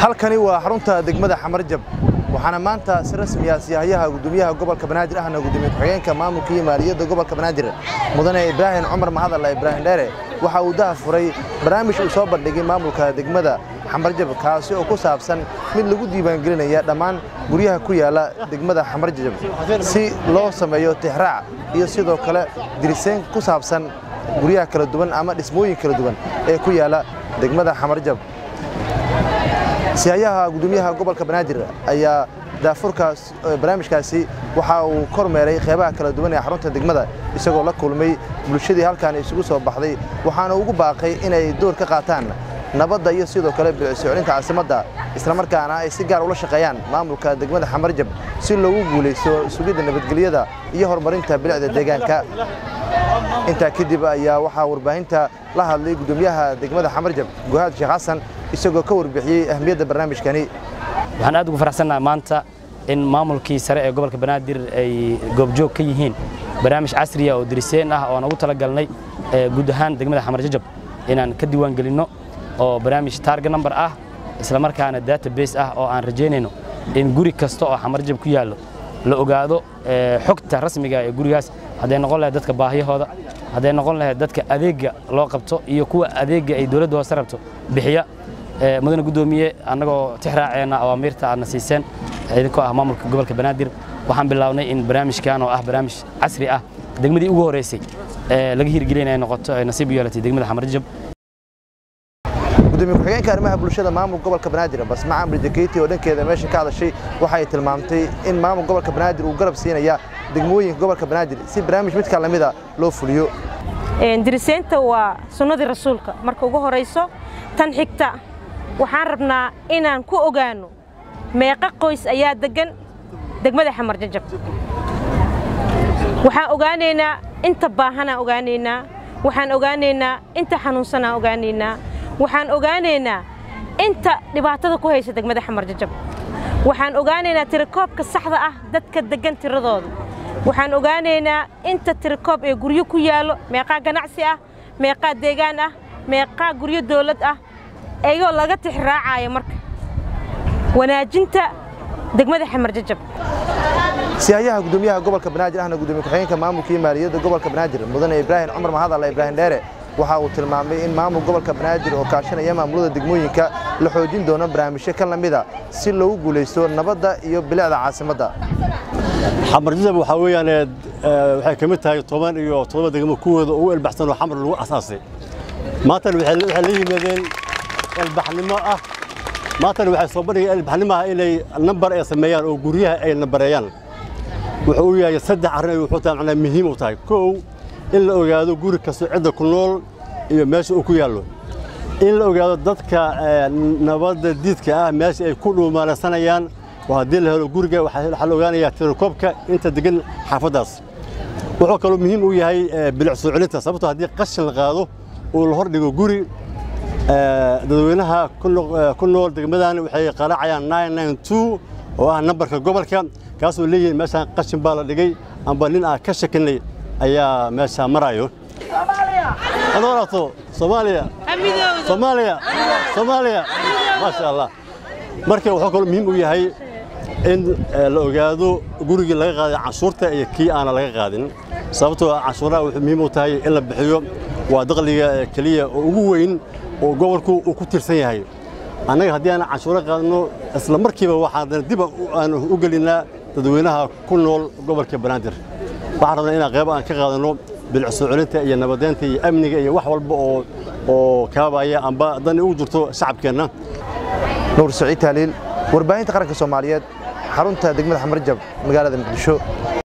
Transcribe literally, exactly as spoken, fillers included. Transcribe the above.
halkani waa xarunta degmada Xamarjab waxaana maanta si rasmi ah siyahayaha gudoomiyaha gobolka Banaadir ahna gudoomiye ku-xigeenka maamulka iyo maaliyadda gobolka Banaadir mudane Ibrahim Cumar Mahadalla Ibrahim Dheere waxa uu daahfuray barnaamij uu soo bandhigay maamulka degmada Xamarjab kaasi oo ku saabsan mid lagu diiwaan gelinayo dhammaan guryaha ku yaala degmada Xamarjab si loo sameeyo tixraac iyo sidoo kale diriseen ku saabsan guryaha kala duwan ama dhismooyin kala duwan ee ku yaala degmada Xamarjab siyahayaha gudoomiyaha gobolka Banaadir ayaa daafurkaas barnaamijkaasi waxa uu kormeeray qeybaha kala duwan ee xarunta degmada isagoo la kulmay bulshadii halkaan isugu soo baxday waxaana ugu baaqay inay door ka qaataan nabadda iyo sidoo kale bilicsuulinta caasimadda isla markaana ay si gaar ula shaqeeyaan maamulka degmada Xamarjab si loogu guuleysto sugidda nabadgelyada iyo horumarinta bilicda deegaanka inta kadib ayaa waxa warbaahinta la hadlay gudoomiyaha degmada Xamarjab Guhaad Sheekh Xasan isagoo ka warbixiyay ahmiyadda barnaamijkani waxaan aad ugu faraxsanahay maanta in maamulkii sare ee gobolka Banaadir ay goobjoog ka yihiin barnaamij casri ah oo diriseen ah oo aan ugu talagalnay guud ahaan degmada Xamarjab inaan ka diiwaan gelino oo barnaamij target number ah isla markaana database ah oo aan rajeynayno in guri kasta oo Xamarjab ku yaalo la ogaado xogta rasmiga ah ee gurigaas haday noqon lahayd dadka baahiyahooda haday noqon lahayd dadka adeega loo qabto iyo kuwa adeega ay dawladdu hoos rabto bixiya mudane gudoomiye anagoo tixraaceena awaamirta aadna siiseen idinkoo ah maamulka gobolka Banaadir waxaan bilawnay in barnaamijkan oo ah barnaamij casri ah degmadii ugu horeysay ee laga hirgelinayo noqoto ay nasiib u yeelatay degmada Xamarjab gudoomiye ku-xigeenka arrimaha bulshada maamulka gobolka Banaadir Basma Amri Jakeyti oo dhankeeda meesha ka hadashay waxay tilmaamtay in maamulka gobolka Banaadir uu garab siinaya degmooyinka gobolka Banaadir si barnaamij mid kala mid ah loo fuliyo een diriseenta waa sunnadii rasuulka marka ugu horeyso tan xigta waxaan rabnaa inaan ku ogaano meeqa qoys ayaa degan degmada Xamarjab waxaan ogaanaynaa inta baahana ogaanaynaa waxaan ogaanaynaa inta xanuunsana ogaanaynaa waxaan ogaanaynaa inta dhibaatada ku haysa degmada Xamarjab waxaan ogaanaynaa tirikoobka saxda ah dadka degan tiradooda waxaan ogaanaynaa inta tirikoob ee guryo ku yaalo meeqa ganacsi ah meeqa deegaan ah meeqa guryo dawlad ah ayagoo laga tixraacayo marka wanaajinta degmada Xamarjab siyahayaha gudoomiyaha gobolka Banaadir ahna gudoomiye ku-xigeenka maamulka iyo maaliyadda gobolka Banaadir mudane Ibrahim Cumar Mahadalla Ibrahim Dheere waxa uu tilmaamay in maamulka gobolka Banaadir oo kaashanaya maamulada degmooyinka la xoojin doono barnaamijyo ka lamid ah si loogu guuleysto nabadda iyo bilicda caasimadda Xamarjab waxa weeyaan waxay kamid tahay toban iyo todoba degmo kuwooda ugu ilbaxsan oo xamar lagu asaasay maanta waxay la yimaadeen البحنمة أه ما تلو حي صبري البحنمة إلى النمبر إيه سميان أو جوريها أي نمبريان وحويا يصدق عرنا وحوتان على مهم وتاي كو إلا أوجادو جوري كسعدة كنول ماشي أكويالو إلا أوجادو ضدك نبض ديتك أه ماشي كله ما لسنيان وهديل هلو جورجا وحلوجان يعتركوبك أنت دقن حافظاس وحكلو مهم وياي بالعسولته صبته هدي قش الغاضو والهرد جوري dadweynaha ku nool degmadan waxay qaracayaan nine nine two oo ah nambarka gobolka kaas oo leeyahay meeshan qashin baa la dhigay amba nin ah ka shakinay ayaa meesha marayo Soomaaliya adoorato Soomaaliya Soomaaliya Soomaaliya ma sha Allah marka wuxuu kaloo muhiim u yahay in la ogaado guriga laga qaaday cashuurta iyo kii aan laga qaadin sababtoo ah cashuuraha wuxuu muhiim u tahay in la bixiyo waa dakhliga kaliya oo ugu weyn oo gobolku uu ku tirsan yahay anaga hadii aan cashuuro qaadno isla markiiba waxaan dib aan u gelinaa dadweynaha ku nool gobolka Banaadir waxaan rabnaa in qayb aan ka qaadano bilcusoolinta iyo nabadeynta iyo amniga iyo wax walba oo oo kaabaya amba dan ugu jirto shacabkeena Nuur Saciid Taliil warbaahinta qaranka Soomaaliyeed xarunta degmada Xamarjab magaalada Muqdisho